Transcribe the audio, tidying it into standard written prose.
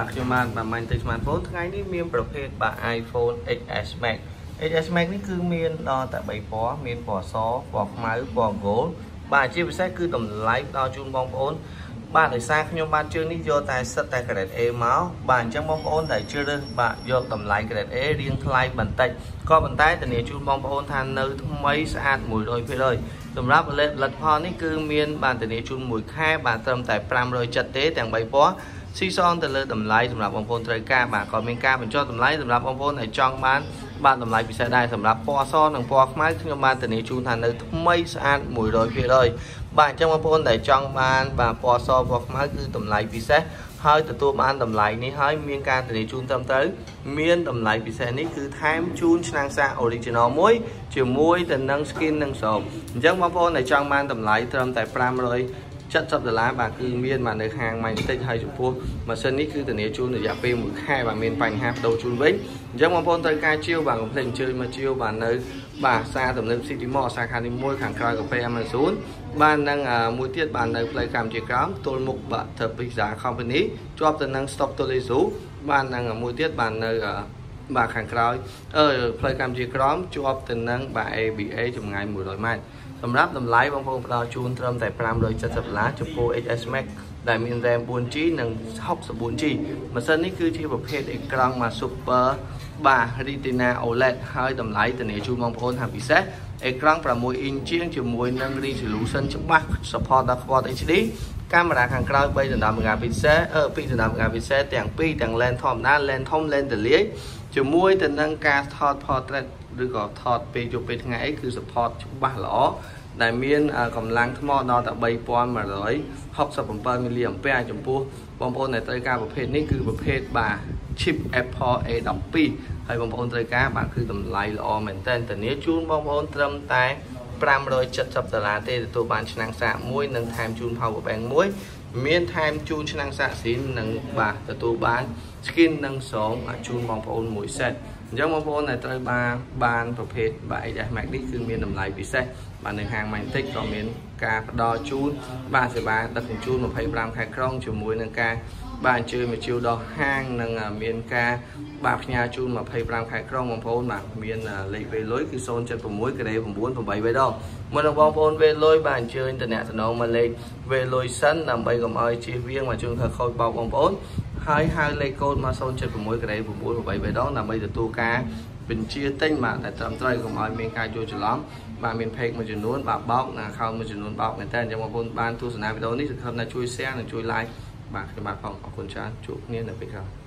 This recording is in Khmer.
nhưng mà mình từ smartphone ngay ní miềnประเภท iPhone XS Max XS Max នេះគឺមានដល់តែ3ពណ៌មានពណ៌សពណ៌ខ្មៅពណ៌ gold បាទជាពិសេសគឺតម្លៃដល់ជូនបងប្អូនបាទដោយសារខ្ញុំបានជឿនេះយកតែសិតតែ grade A មកបាទអញ្ចឹងបងប្អូនដែលជឿរើសបាទយកតម្លៃ grade A រៀងថ្លៃបន្តិចក៏ប៉ុន្តែធានាជូនបងប្អូនថានៅថ្មីស្អាត 100% សម្រាប់ផលិតផលនេះគឺមានបានធានាជូនមួយខែបាទត្រឹមតែ570ទេទាំង3ពណ៌ស៊ីសងទៅលើតម្លៃសម្រាប់បងប្អូនត្រូវការបាទក៏មានការបញ្ចុះតម្លៃសម្រាប់បងប្អូនដែលចង់បានតម្លៃពិសេសដែរសម្រាប់ពណ៌សនិងពណ៌ខ្មៅខ្ញុំបានធានាជូនថានៅថ្មីស្អាត 100% បាទអញ្ចឹងបងប្អូនដែលចង់បានបាទពណ៌សពណ៌ខ្មៅគឺតម្លៃពិសេសហើយទទួលបានតម្លៃនេះហើយមានការធានាជូនត្រឹមត្រូវមានតម្លៃពិសេសនេះគឺថែមជូនឆ្នាំងសាក original មួយជាមួយទៅនឹង skin និងសោបអញ្ចឹងបងប្អូនដែលចង់បានតម្លៃត្រឹមតែ$570បាទគឺមានមកនៅហាង Magnetic ហើយចំពោះម៉ាស៊ីននេះគឺធានាជូនរយៈពេល1ខែបាទមានបញ្ហាបដូរជូនវិញអញ្ចឹងបងប្អូនត្រូវការជាវបាទកុំភ្លេចអញ្ជើញមកជាវបាទនៅបាទសារទំនើប City Mall សាខាទី1ខាងក្រោយកាហ្វេ Amazon បាទនឹងមួយទៀតបាទនៅផ្លូវកម្ពុជាក្រោមទល់មុខបាទ The Pizza Company ជាប់ទៅនឹង Stop Tolezo បាទនឹងមួយទៀតបាទនៅបាទខាងក្រោយផ្លូវកម្ពុជាក្រោមជាប់ទៅនឹងបាទ ABA ចម្ងាយ100ម៉ែត្រសម្រាប់តម្លៃបងប្អូនផ្ដល់ជូនត្រឹមតែ$570ចំពោះ XS Max ដែលមាន RAM 4G និង 64G ម៉ាស៊ីននេះគឺជាប្រភេទអេក្រង់មក Super បាទ Retina OLED ហើយតម្លៃធានាជូនបងប្អូនថាពិសេសអេក្រង់6 inch ជាងជាមួយនឹង resolution ច្បាស់ support ដល់ Quad HD កាមេរ៉ាខាងក្រោយ3.5 megapixel 2.5 megapixel ទាំងពីរទាំង lens ធម្មតា lens ធំ lens ទលាយជាមួយទៅនឹងការថត portrait ឬក៏ថតពេលយប់ពេលថ្ងៃអីគឺ support ច្បាស់ល្អដែលមានកម្លាំងថ្មដល់តែ3167 mAh ចំពោះបងប្អូនដែលត្រូវការប្រភេទនេះគឺប្រភេទបាទ chip Apple A12 ហើយបងប្អូនត្រូវការបាទគឺតម្លៃល្អមែនតើធានាជូនបងប្អូនត្រឹមតែ$570ទេទទួលបានឆ្នាំងសាកមួយនិងថែមជូន power bank មួយមានថែមជូនឆ្នាំងសាកស៊ីននិងបាទទទួលបាន skin និងសងជូនបងប្អូនមួយ set អញ្ចឹងបងប្អូនដែលត្រូវបានប្រភេទបាទ XS Max នេះគឺមានតម្លៃពិសេសបាទនៅហាង Magnetic ក៏មានការផ្ដល់ជូនបាទសេវាដឹកជញ្ជូន25ខែក្រុងជាមួយនឹងការបាទអញ្ជើញមកជួលដល់ហាងនិងមានការបាទផ្ញើជូន25ខែក្រុងបងប្អូនបាទមានលេខវេលុយគឺ076 ក្រេ9 8 3ដងមកដល់បងប្អូនវេលុយបាទអញ្ជើញតំណតំណងមកលេខវេលុយសិនដើម្បីកុំឲ្យជៀសវាងមកជូនខូចបោកបងប្អូនហើយហៅលេខកូដមក076 ក្រេ9 8 3ដងដើម្បីទទួលការបញ្ជាទិញបាទតែត្រឹមត្រូវកុំឲ្យមានការយល់ច្រឡំបាទមាន page មួយចំនួនបាទបោក account មួយចំនួនបោកមែនតើអញ្ចឹងបងប្អូនបានទស្សនាវីដេអូនេះសង្ឃឹមថាជួយ share និងជួយ like បាទខ្ញុំបាទផងអរគុណច្រើនជួបគ្នានៅពេលក្រោយ